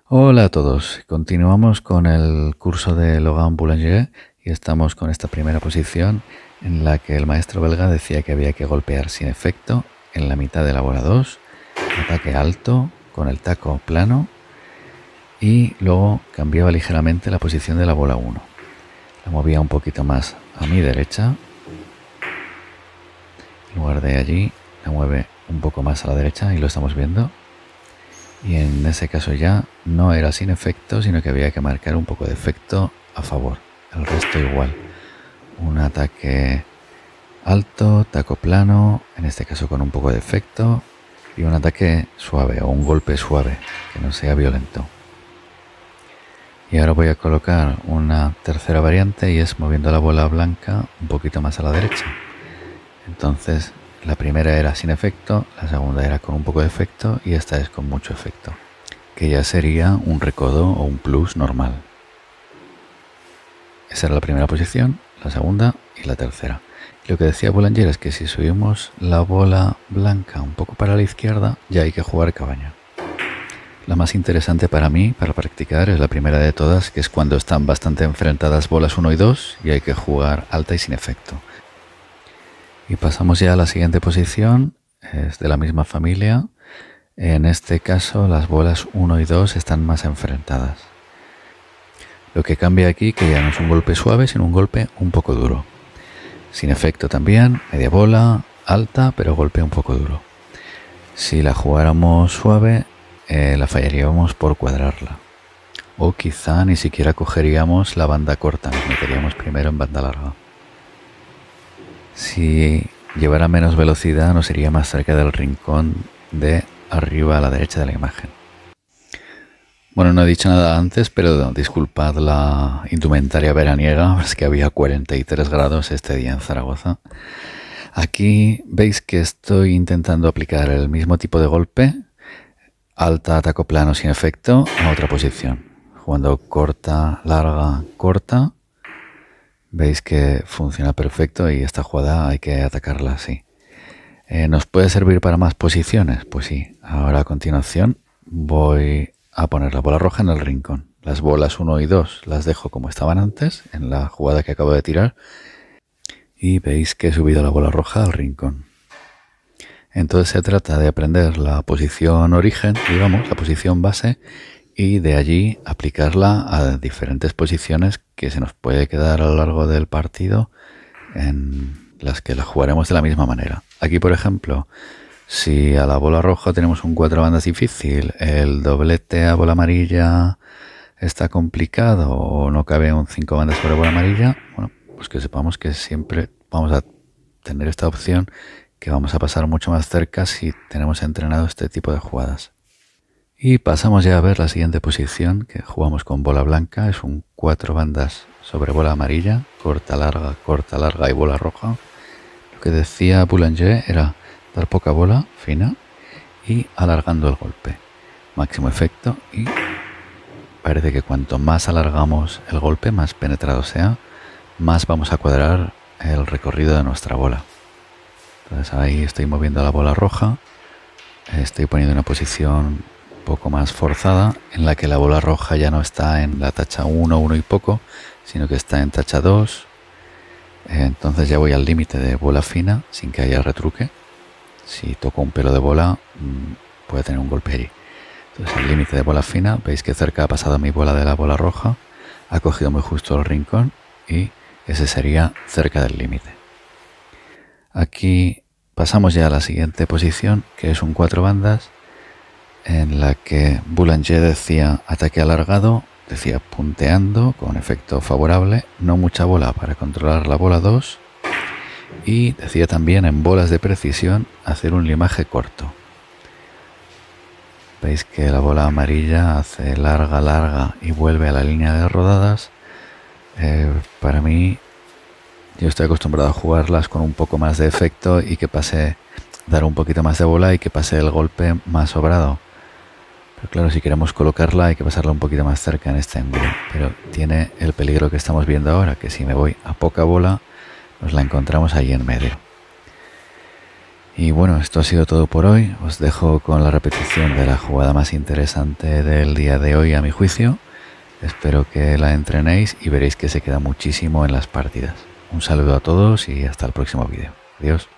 Hola a todos, continuamos con el curso de Laurent Boulanger y estamos con esta primera posición en la que el maestro belga decía que había que golpear sin efecto en la mitad de la bola 2, ataque alto con el taco plano y luego cambiaba ligeramente la posición de la bola 1. La movía un poquito más a mi derecha, en lugar de allí la mueve un poco más a la derecha y lo estamos viendo. Y en ese caso ya no era sin efecto, sino que había que marcar un poco de efecto a favor. El resto igual. Un ataque alto, taco plano, en este caso con un poco de efecto, y un ataque suave o un golpe suave, que no sea violento. Y ahora voy a colocar una tercera variante y es moviendo la bola blanca un poquito más a la derecha. Entonces la primera era sin efecto, la segunda era con un poco de efecto y esta es con mucho efecto, que ya sería un recodo o un plus normal. Esa era la primera posición, la segunda y la tercera. Y lo que decía Boulanger es que si subimos la bola blanca un poco para la izquierda, ya hay que jugar cabaña. La más interesante para mí, para practicar, es la primera de todas, que es cuando están bastante enfrentadas bolas 1 y 2 y hay que jugar alta y sin efecto. Y pasamos ya a la siguiente posición, es de la misma familia. En este caso las bolas 1 y 2 están más enfrentadas. Lo que cambia aquí que ya no es un golpe suave, sino un golpe un poco duro. Sin efecto también, media bola, alta, pero golpe un poco duro. Si la jugáramos suave, la fallaríamos por cuadrarla. O quizá ni siquiera cogeríamos la banda corta, nos meteríamos primero en banda larga. Si llevara menos velocidad nos iría más cerca del rincón de arriba a la derecha de la imagen. Bueno, no he dicho nada antes, pero disculpad la indumentaria veraniega, es que había 43 grados este día en Zaragoza. Aquí veis que estoy intentando aplicar el mismo tipo de golpe, alta, taco plano sin efecto, a otra posición. Jugando corta, larga, corta. Veis que funciona perfecto y esta jugada hay que atacarla así. ¿Nos puede servir para más posiciones? Pues sí. Ahora a continuación voy a poner la bola roja en el rincón. Las bolas 1 y 2 las dejo como estaban antes en la jugada que acabo de tirar. Y veis que he subido la bola roja al rincón. Entonces se trata de aprender la posición origen, digamos, la posición base, y de allí aplicarla a diferentes posiciones que se nos puede quedar a lo largo del partido en las que la jugaremos de la misma manera. Aquí, por ejemplo, si a la bola roja tenemos un 4 bandas difícil, el doblete a bola amarilla está complicado o no cabe un 5 bandas sobre bola amarilla, bueno, pues que sepamos que siempre vamos a tener esta opción, que vamos a pasar mucho más cerca si tenemos entrenado este tipo de jugadas. Y pasamos ya a ver la siguiente posición que jugamos con bola blanca. Es un 4 bandas sobre bola amarilla, corta, larga y bola roja. Lo que decía Boulanger era dar poca bola, fina, y alargando el golpe. Máximo efecto y parece que cuanto más alargamos el golpe, más penetrado sea, más vamos a cuadrar el recorrido de nuestra bola. Entonces ahí estoy moviendo la bola roja, estoy poniendo una posición poco más forzada, en la que la bola roja ya no está en la tacha 1, 1 y poco, sino que está en tacha 2. Entonces ya voy al límite de bola fina sin que haya retruque. Si toco un pelo de bola, puede tener un golpe allí. Entonces el límite de bola fina, veis que cerca ha pasado mi bola de la bola roja, ha cogido muy justo el rincón y ese sería cerca del límite. Aquí pasamos ya a la siguiente posición, que es un 4 bandas, en la que Boulanger decía ataque alargado, decía punteando con efecto favorable, no mucha bola para controlar la bola 2, y decía también en bolas de precisión hacer un limaje corto. Veis que la bola amarilla hace larga y vuelve a la línea de rodadas. Para mí, yo estoy acostumbrado a jugarlas con un poco más de efecto y que pase, dar un poquito más de bola y que pase el golpe más sobrado. Pero claro, si queremos colocarla hay que pasarla un poquito más cerca en este ángulo. Pero tiene el peligro que estamos viendo ahora, que si me voy a poca bola, nos la encontramos ahí en medio. Y bueno, esto ha sido todo por hoy. Os dejo con la repetición de la jugada más interesante del día de hoy a mi juicio. Espero que la entrenéis y veréis que se queda muchísimo en las partidas. Un saludo a todos y hasta el próximo vídeo. Adiós.